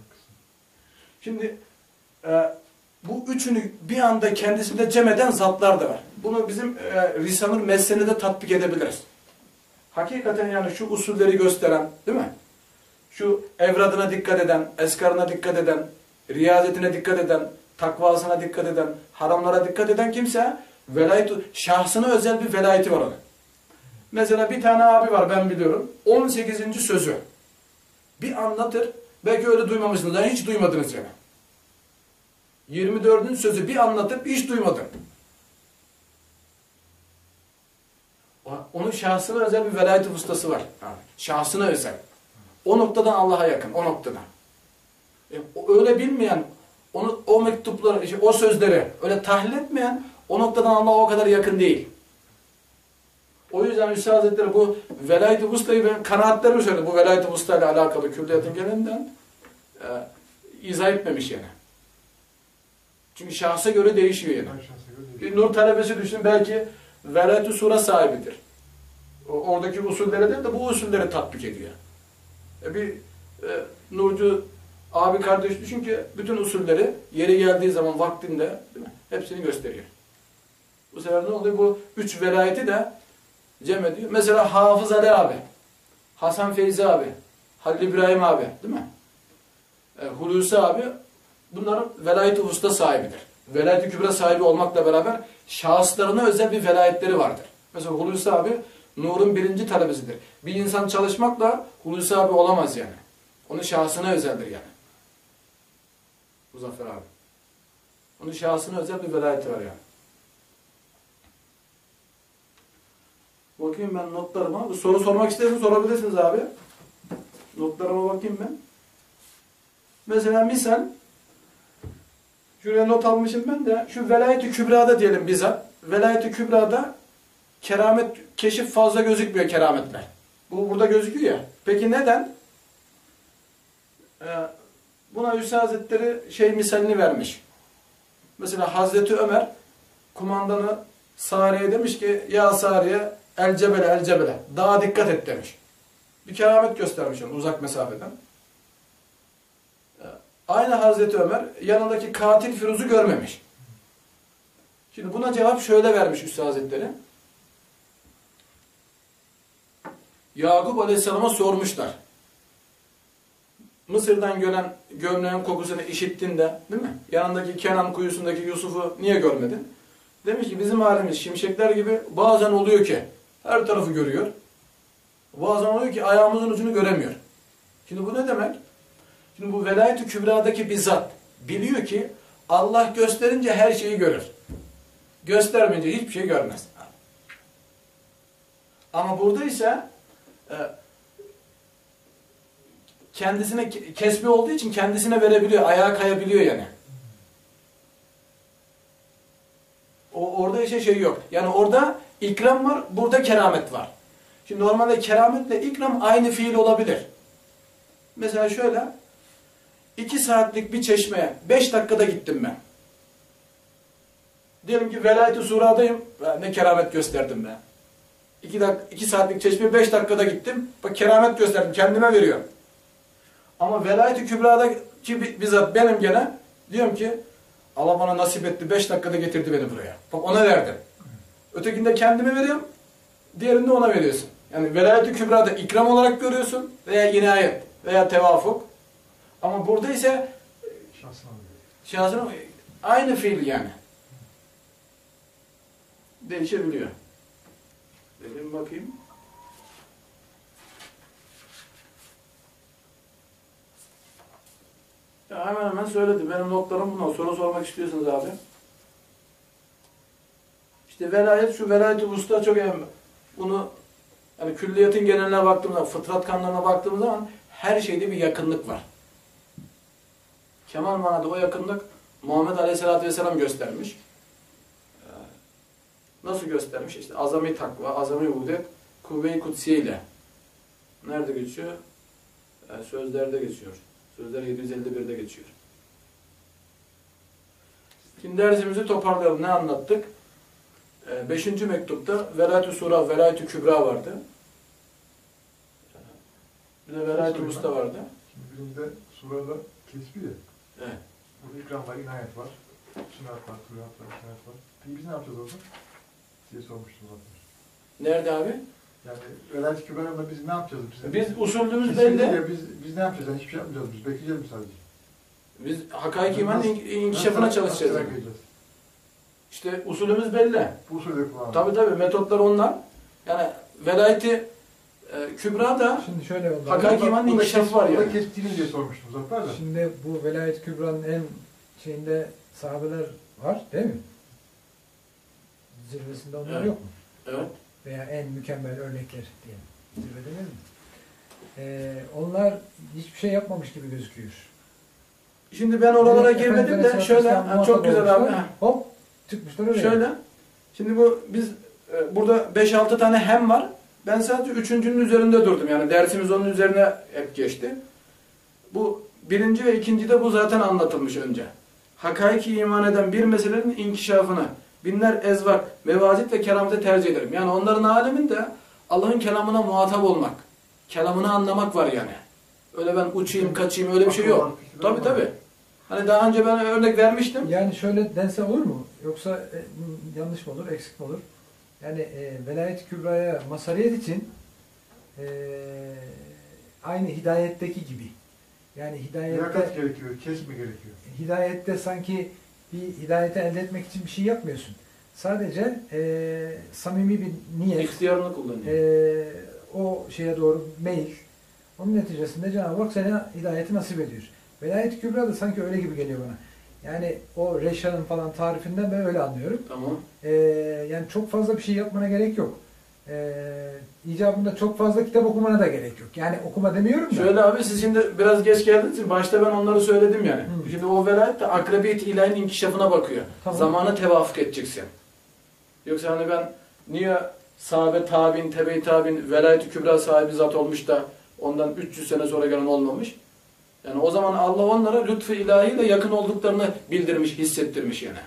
Şimdi e, bu üçünü bir anda kendisinde cem eden zatlar da var. Bunu bizim e, Risale-i Mesne'de de tatbik edebiliriz. Hakikaten yani şu usulleri gösteren, değil mi? Şu evradına dikkat eden, eskarına dikkat eden, riyazetine dikkat eden, takvasına dikkat eden, haramlara dikkat eden kimse velayet, şahsına özel bir velayeti var onun. Mesela bir tane abi var ben biliyorum. on sekizinci sözü bir anlatır. Belki öyle duymamışsınız. Yani hiç duymadınız yani. yirmi dördüncü sözü bir anlatıp hiç duymadım. Onun şahsına özel bir velayet-i ustası var. Şahsına özel. O noktadan Allah'a yakın. O noktadan. E, öyle bilmeyen, onu, o mektupları, işte, o sözleri öyle tahlil etmeyen o noktadan Allah'a o kadar yakın değil. O yüzden Üstad Hazretleri bu velayet-i ustayı ben kanaatlerimi söyledi. Bu velayet-i usta ile alakalı külliyatın gelinden e, izah etmemiş yani. Çünkü şahsa göre değişiyor yani. Bir nur talebesi düşün belki velayet-i sura sahibidir. O, oradaki usulleri değil de bu usulleri tatbik ediyor. E, bir e, nurcu abi kardeş düşün ki bütün usulleri yeri geldiği zaman vaktinde değil mi? Hepsini gösteriyor. Bu sefer ne oluyor? Bu üç velayeti de cem ediyor. Mesela Hafız Ali abi, Hasan Feyzi abi, Halil İbrahim abi değil mi? E, Hulusi abi bunların velayet-i usta sahibidir. velayet-i kübra sahibi olmakla beraber şahıslarına özel bir velayetleri vardır. Mesela Hulusi abi nurun birinci talebesidir. Bir insan çalışmakla Hulusi abi olamaz yani. Onun şahsına özeldir yani. Muzaffer abi. Onun şahsına özel bir velayeti var yani. Bakayım ben notlarıma. Soru sormak isterseniz sorabilirsiniz abi. Notlarıma bakayım ben. Mesela misal şuraya not almışım ben de. Şu velayet-i kübrada diyelim bizzat. Velayet-i kübrada keramet, keşif fazla gözükmüyor kerametler. Bu burada gözüküyor ya. Peki neden? Ee, buna Hüsnü Hazretleri şey misalini vermiş. Mesela Hazreti Ömer kumandanı Sariye demiş ki ya Sariye el cebele el cebele daha dikkat et demiş. Bir keramet göstermiş onu uzak mesafeden. Aynı Hazreti Ömer yanındaki katil Firuz'u görmemiş. Şimdi buna cevap şöyle vermiş Hüsnü Hazretleri. Yakup Aleyhisselam'a sormuşlar. Mısır'dan gelen gömleğin kokusunu işittiğinde, değil mi? Yanındaki Kenan kuyusundaki Yusuf'u niye görmedin? Demiş ki bizim halimiz şimşekler gibi bazen oluyor ki her tarafı görüyor. Bazen oluyor ki ayağımızın ucunu göremiyor. Şimdi bu ne demek? Şimdi bu velayet-i kübradaki bir zat biliyor ki Allah gösterince her şeyi görür. Göstermeyince hiçbir şey görmez. Ama burada ise e, kendisine kesbi olduğu için kendisine verebiliyor, ayağa kayabiliyor yani. O, orada işe şey yok. Yani orada ikram var, burada keramet var. Şimdi normalde kerametle ikram aynı fiil olabilir. Mesela şöyle, iki saatlik bir çeşmeye beş dakikada gittim ben. Diyelim ki velayet-i suradayım, ne keramet gösterdim ben. İki, dak iki saatlik çeşmeye beş dakikada gittim, bak keramet gösterdim, kendime veriyorum. Ama velayet-i kübradaki bizzat benim gene, diyorum ki Allah bana nasip etti, beş dakikada getirdi beni buraya. Bak ona verdim. Ötekinde kendime veriyorum, diğerinde ona veriyorsun. Yani velayet-i kübrada ikram olarak görüyorsun veya inayet veya tevafuk. Ama burada ise şahsına aynı fiil yani. Değişebiliyor. Dedim bakayım. Ya hemen hemen söyledi. Benim notlarım bunlar. Soru sormak istiyorsunuz abi. İşte velayet, şu velayet-i usta çok önemli. Bunu yani külliyetin geneline baktığımızda, fıtrat kanlarına baktığımız zaman her şeyde bir yakınlık var. Kemal manada o yakınlık Muhammed Aleyhisselatü Vesselam göstermiş. Nasıl göstermiş? İşte azami takva, azami ubudet, kuvve-i kutsiye ile. Nerede geçiyor? Yani sözlerde geçiyor. Sözler yedi yüz elli bir'de geçiyor. Şimdi dersimizi toparlayalım. Ne anlattık? Beşinci mektupta velayet-i sura, velayet-i kübra vardı. Bir de velayet-i usta vardı. Şimdi birinde surada kesbi ya. Evet. Burada ikram var, inayet var. Sünnet var, kuyat var, sünnet var. Peki biz ne yapacağız orada? Size sormuştum zaten. Nerede abi? Yani velayet-i kübra'da biz ne yapacağız? Biz, Biz usulümüz Kesinlikle belli. Biz, biz ne yapacağız? Yani hiçbir şey yapmayacağız. Biz bekleyeceğiz mi sadece? Biz hakaiki imanın inkişafına çalışacağız. Nasıl Yani. bekleyeceğiz? İşte usulümüz belli. Bu usulü kullanalım. Tabii tabii metotlar onlar. Yani velayeti e, kübra da Şimdi şöyle oldu. hakaiki imanın inkişafı var yani. Burada kestireyim diye sormuştum Zafer da. Şimdi bu velayet kübranın en şeyinde sahabeler var değil mi? Zirvesinde onlar Evet. yok mu? Evet. Veya en mükemmel örnekler diyelim. Zirvede değil mi? Ee, onlar hiçbir şey yapmamış gibi gözüküyor. Şimdi ben oralara Direkt girmedim Efendimiz de şöyle, Aleyhisselam ha, çok güzel abi. muhatap Ha. Hop çıkmışlar oraya. Şöyle, şimdi bu biz e, burada beş altı tane hem var. Ben sadece üçüncünün üzerinde durdum. Yani dersimiz onun üzerine hep geçti. Bu birinci ve ikincide bu zaten anlatılmış önce. Hakaiki iman eden bir meselenin inkişafını binler ezvak, mevazit ve keramete tercih ederim. Yani onların aleminde Allah'ın kelamına muhatap olmak, kelamını anlamak var yani. Öyle ben uçayım, kaçayım öyle bir şey yok. Tabii tabii. Hani daha önce ben örnek vermiştim. Yani şöyle dense olur mu? Yoksa e, yanlış mı olur, eksik mi olur? Yani e, velayet-i kübraya masariyet için e, aynı hidayetteki gibi. Yani hidayette Liyakat gerekiyor, kes mi gerekiyor? hidayette sanki bir hidayeti elde etmek için bir şey yapmıyorsun. Sadece e, samimi bir niyet, İhtiyarını kullanıyor. e, o şeye doğru meyil. Onun neticesinde Cenab-ı Hak sana hidayeti nasip ediyor. Velayet-i Kübra da sanki öyle gibi geliyor bana. Yani o Reşan'ın falan tarifinden ben öyle anlıyorum. Tamam. E, yani çok fazla bir şey yapmana gerek yok. E, icabında çok fazla kitap okumana da gerek yok. Yani okuma demiyorum da. Şöyle abi, siz şimdi biraz geç geldiniz için başta ben onları söyledim yani. Hı. Şimdi o velayet de akrebiyet ilahinin inkişafına bakıyor. Tamam. Zamana tevafuk edeceksin. Yoksa hani ben niye sahabe, tabi'in, tebe-i tabi'in velayet-i kübra sahibi zat olmuş da ondan üç yüz sene sonra gelen olmamış. Yani o zaman Allah onlara lütfu ilahiyle yakın olduklarını bildirmiş, hissettirmiş yani.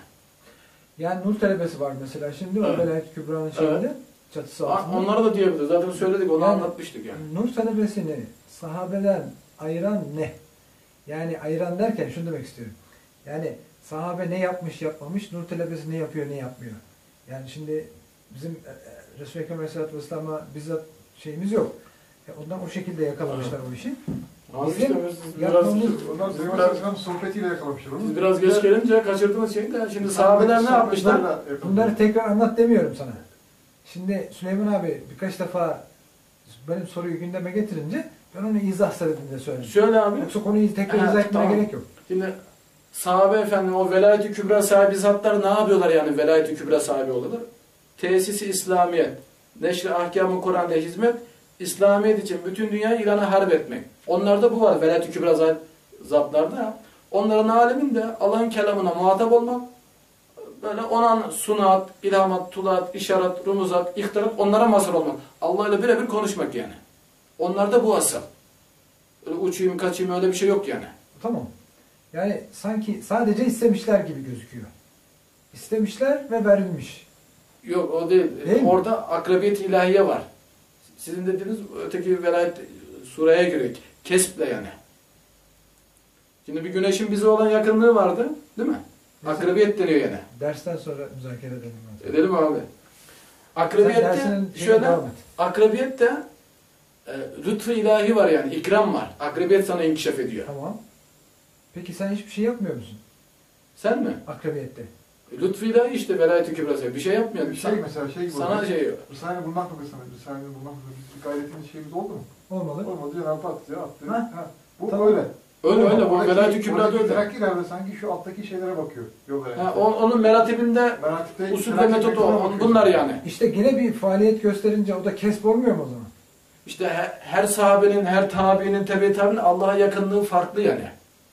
Yani nur talebesi var mesela şimdi Evet. o Velayet-i Kübra'nın şeyinde çatısı Ha, altında. onlara da diyebiliriz. Zaten söyledik, onu Yani- anlatmıştık yani. Nur talebesini sahabeden ayıran ne? Yani ayıran derken şunu demek istiyorum. Yani sahabe ne yapmış yapmamış, nur talebesi ne yapıyor ne yapmıyor. Yani şimdi bizim e, e, Resul-i Ekrem Aleyhisselatü Vesselam'a bizzat şeyimiz yok. E, ondan o şekilde yakalamışlar o işi. Abi Bizim işte siz biraz, yapmamız- Onlar siz Peygamber biraz, Aleyhisselam'ın sohbetiyle yakalamışlar onu. siz biraz geç gelince kaçırdığınız şeyi de şimdi sahabeler ne yapmışlar? Sohbetlerle yakalamışlar. Bunları tekrar anlat demiyorum sana. Şimdi Süleyman abi birkaç defa benim soruyu gündeme getirince ben onu izah sebebinde söyledim. Şöyle abi, Yoksa konuyu tekrar Ha, izah etmeye tamam. gerek yok. şimdi sahabe efendim o velayet-i kübra sahibi zatlar ne yapıyorlar yani velayet-i kübra sahibi oluyorlar? Tesisi İslamiyet, neşri ahkam-ı Kur'an'da hizmet, İslamiyet için bütün dünyayı ilana harp etmek. Onlarda bu var velayet-i kübra zat- zatlarda. Onların aleminde Allah'ın kelamına muhatap olmak, böyle ona sunat, ilhamat, tulat, işaret, rumuzat, ihtirat onlara mazhar olmak. Allah ile birebir konuşmak yani. Onlarda bu asıl. Öyle uçayım kaçayım öyle bir şey yok yani. Tamam. Yani sanki sadece istemişler gibi gözüküyor. İstemişler ve verilmiş. Yok o değil. Değil mi? Orada akrabiyet ilahiye var. Sizin dediğiniz öteki velayet sureye göre kesple yani. Şimdi bir güneşin bize olan yakınlığı vardı, değil mi? Mesela- Akrabiyet deniyor yani. Dersten sonra müzakere edelim. lazım. Edelim abi. Sen Akrabiyette dersinin şeyine şöyle, devam et. akrabiyette e, lütfu ilahi var yani, ikram var. Akrabiyet sana inkişaf ediyor. Tamam. Peki sen hiçbir şey yapmıyor musun? Sen mi? Akrabiyette. Lütfu ilahi işte velayet-i kübrası. Bir şey yapmıyorsun. Bir şey mesela şey gibi Sana oldu. şey Risale-i bulmak noktasında, Risale-i bulmak noktasında bir gayretimiz şeyimiz oldu mu? Olmalı. Olmadı. Cenab-ı Hak attı ya attı. Ha? Ha. Bu Tamam. öyle. öyle öyle. Bu Oradaki- velayet-i kübrada oradaki öyle. terakkilerde sanki şu alttaki şeylere bakıyor. Yol Ha, o- onun meratibinde Meratipte usul ve terakki metodu mektubuna o. bakıyor. Bunlar yani. İşte yine bir faaliyet gösterince o da kesp olmuyor mu o zaman? İşte her, her sahabenin, her tabiinin, tebe-i tabiinin Allah'a yakınlığı farklı yani.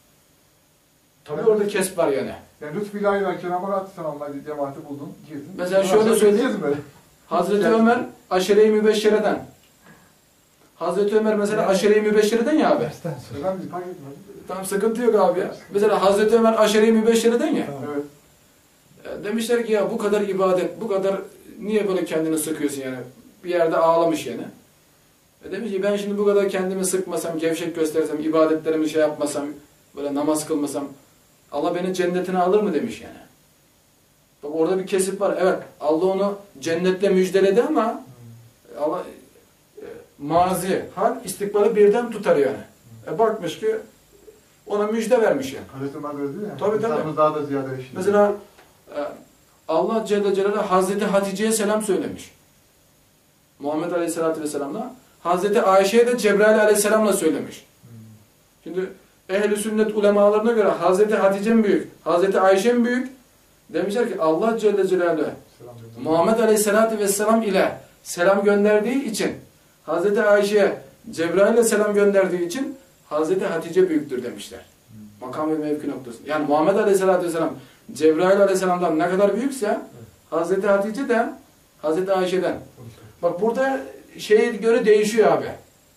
Tabii Evet. orada kesp var yani. Yani lütfu ilahi var. Cenab-ı Hak attı sen Allah'ı cemaati buldun. Girdin. Mesela Ondan şöyle sonra söyleyeyim. gideceğiz böyle. Hazreti Yani- Ömer aşere-i mübeşşereden. Hazreti Ömer mesela Yani- aşere-i mübeşşereden ya abi. Dersten sonra. Neden bizi fark etmedi? Tamam sıkıntı yok abi ya. Mesela Hazreti Ömer aşere-i mübeşşereden ya. Tamam. Evet. Ya Demişler ki ya bu kadar ibadet, bu kadar niye böyle kendini sıkıyorsun yani? Bir yerde ağlamış yani. E demiş ki ben şimdi bu kadar kendimi sıkmasam, gevşek göstersem, ibadetlerimi şey yapmasam, böyle namaz kılmasam Allah beni cennetine alır mı demiş yani. Bak orada bir kesip var. Evet Allah onu cennetle müjdeledi ama Allah e, mazi, hal, istikbali birden tutar yani. E bakmış ki ona müjde vermiş yani. Hazreti Ömer de öyle değil mi? Tabii, tabii. İnsanımız daha da ziyade eşit. Mesela e, Allah Celle Celaluhu Hazreti Hatice'ye selam söylemiş. Muhammed Aleyhisselatü Vesselam'la. Hazreti Ayşe'ye de Cebrail Aleyhisselam'la söylemiş. Şimdi ehl-i sünnet ulemalarına göre Hazreti Hatice mi büyük, Hazreti Ayşe mi büyük? Demişler ki Allah Celle Celaluhu Selam canım. Muhammed Aleyhisselatü Vesselam ile selam gönderdiği için Hazreti Ayşe'ye Cebrail ile selam gönderdiği için Hazreti Hatice büyüktür demişler. Makam ve mevki noktası. Yani Muhammed Aleyhisselatü Vesselam Cebrail Aleyhisselam'dan ne kadar büyükse Hazreti Hatice de Hazreti Ayşe'den. Bak burada şeye göre değişiyor abi.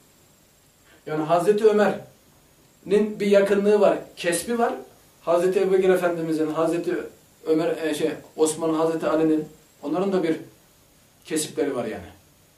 Yani Hazreti Ömer'in bir yakınlığı var, kesbi var. Hazreti Ebubekir Efendimiz'in, Hazreti Ömer, e, şey, Osman'ın, Hazreti Ali'nin, onların da bir kesipleri var yani.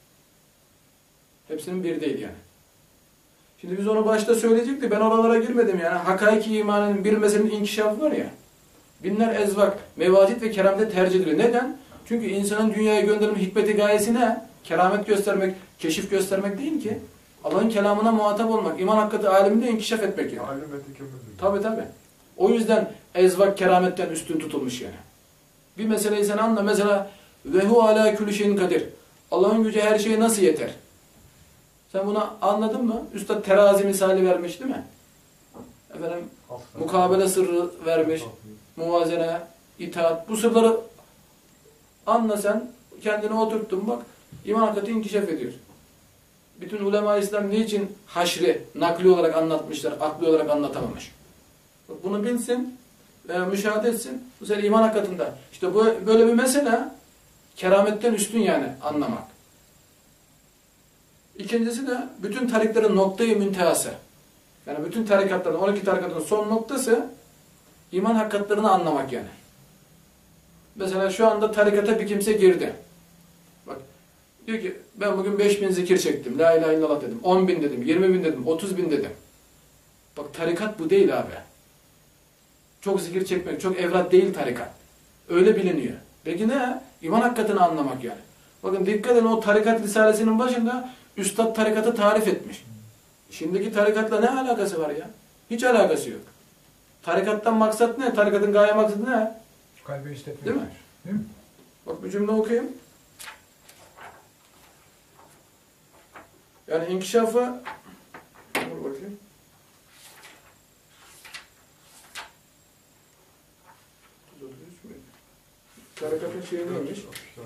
Hepsinin bir değil yani. Şimdi biz onu başta söyleyecektik, ben oralara girmedim yani. Hakaiki imanın bir meselenin inkişafı var ya. Binler ezvak, mevacit ve keramete tercih edilir. Neden? Çünkü insanın dünyaya gönderilme hikmeti gayesi ne? Keramet göstermek, keşif göstermek değil ki. Allah'ın kelamına muhatap olmak, iman hakikati aleminde inkişaf etmek yani. Alim ve tekemmül. Tabii tabii. O yüzden ezvak kerametten üstün tutulmuş yani. Bir meseleyi sen anla. Mesela ve hu ala külli şeyin kadir. Allah'ın gücü her şeye nasıl yeter? Sen bunu anladın mı? Üstad terazi misali vermiş değil mi? Efendim mukabele sırrı vermiş. Muvazene, itaat. Bu sırları anla sen. Kendine oturttun bak. İman hakikati inkişaf ediyor. Bütün ulema-i İslam niçin haşri nakli olarak anlatmışlar, akli olarak anlatamamış? Bak bunu bilsin veya müşahede etsin. Bu sefer iman hakikatında. İşte bu böyle bir mesele kerametten üstün yani anlamak. İkincisi de bütün tariklerin noktayı müntehası. Yani bütün tarikatların, on iki tarikatın son noktası iman hakikatlerini anlamak yani. Mesela şu anda tarikata bir kimse girdi. Bak diyor ki ben bugün beş bin zikir çektim. La ilahe illallah dedim. on bin dedim. yirmi bin dedim. otuz bin dedim. Bak tarikat bu değil abi. Çok zikir çekmek, çok evrat değil tarikat. Öyle biliniyor. Peki ne? İman hakikatini anlamak yani. Bakın dikkat edin o tarikat risalesinin başında Üstad tarikatı tarif etmiş. Şimdiki tarikatla ne alakası var ya? Hiç alakası yok. Tarikattan maksat ne? Tarikatın gaye maksadı ne? Kalbi işletmek. Değil mi? Değil mi? Bak bir cümle okuyayım. Yani inkişafı dur bakayım. Tarikatın şeyi neymiş?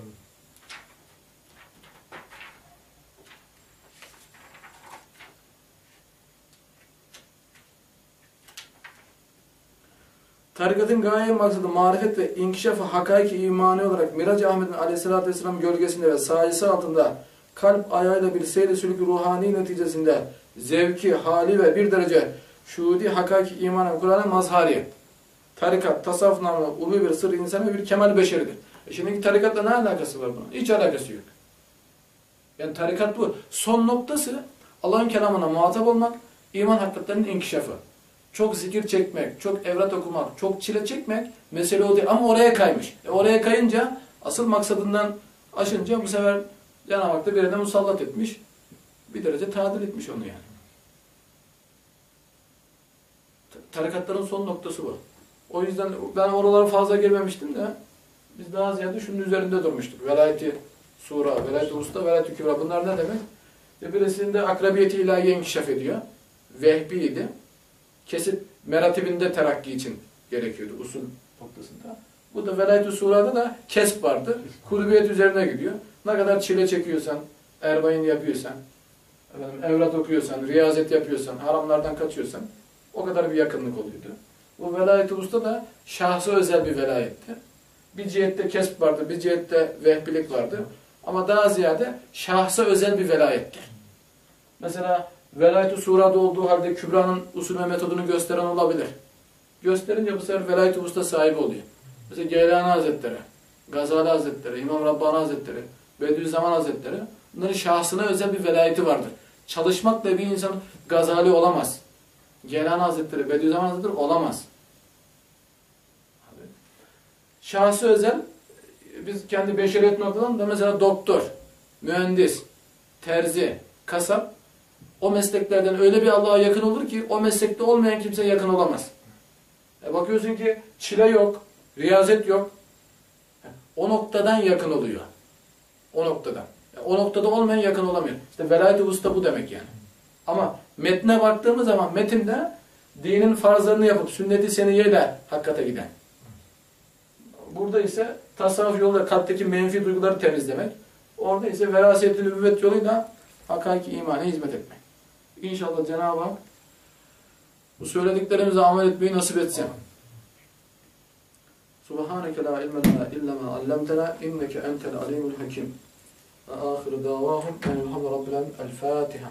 Tarikatın gaye maksadı marifet ve inkişafı hakaiki imani olarak Mirac Ahmet'in aleyhissalatü vesselam gölgesinde ve sayesi altında kalp ayağıyla bir seyri sülük ruhani neticesinde zevki, hali ve bir derece şuhudi hakaiki imanı Kur'an'ın mazhari. Tarikat, tasavvuf namına ulu bir sır insanı bir kemal beşeridir. E şimdiki tarikatla ne alakası var bunun? Hiç alakası yok. Yani tarikat bu. Son noktası Allah'ın kelamına muhatap olmak, iman hakikatlerinin inkişafı. Çok zikir çekmek, çok evrat okumak, çok çile çekmek mesele o değil. Ama oraya kaymış. E oraya kayınca asıl maksadından aşınca bu sefer Cenab-ı Hak da birine musallat etmiş. Bir derece tadil etmiş onu yani. Tarikatların son noktası bu. O yüzden ben oralara fazla girmemiştim de biz daha ziyade şunun üzerinde durmuştuk. Velayeti sura, velayeti usta, velayeti kübra. Bunlar ne demek? İşte birisinde akrabiyeti ilahiye inkişaf ediyor. Vehbiydi. Kesit meratibinde terakki için gerekiyordu usul noktasında. Bu da velayet-i surada da kesp vardı. Kurbiyet üzerine gidiyor. Ne kadar çile çekiyorsan, erbain yapıyorsan, efendim, evrat okuyorsan, riyazet yapıyorsan, haramlardan kaçıyorsan o kadar bir yakınlık oluyordu. Bu velayet-i usta da şahsı özel bir velayetti. Bir cihette kesp vardı, bir cihette vehbilik vardı. Ama daha ziyade şahsa özel bir velayettir. Mesela velayet-i surada olduğu halde kübranın usul ve metodunu gösteren olabilir. Gösterince bu sefer velayet-i usta sahibi oluyor. Mesela Geylani Hazretleri, Gazali Hazretleri, İmam Rabbani Hazretleri, Bediüzzaman Hazretleri, bunların şahsına özel bir velayeti vardır. Çalışmakla bir insan Gazali olamaz. Geylani Hazretleri, Bediüzzaman Hazretleri olamaz. Şahsı özel, biz kendi beşeriyet noktadan da mesela doktor, mühendis, terzi, kasap, o mesleklerden öyle bir Allah'a yakın olur ki o meslekte olmayan kimse yakın olamaz. E bakıyorsun ki çile yok, riyazet yok. O noktadan yakın oluyor. O noktadan. E o noktada olmayan yakın olamıyor. İşte velayet-i usta bu demek yani. Ama metne baktığımız zaman metinde dinin farzlarını yapıp sünnet-i seniyeyle hakikate giden. Burada ise tasavvuf yoluyla kalpteki menfi duyguları temizlemek. Orada ise veraset-i nübüvvet yoluyla hakiki imana hizmet etmek. İnşallah Cenab-ı Hak bu söylediklerimize amel etmeyi nasip etsin. Subhaneke la ilme lena illa ma allamtena inneke entel alimul hakim. Ve ahiru davahum enilhamdu rabbil alemin. El Fatiha.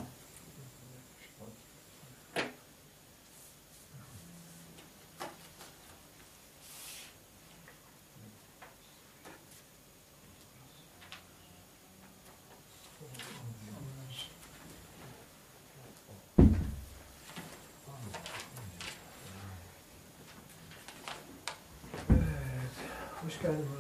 Hoş geldin.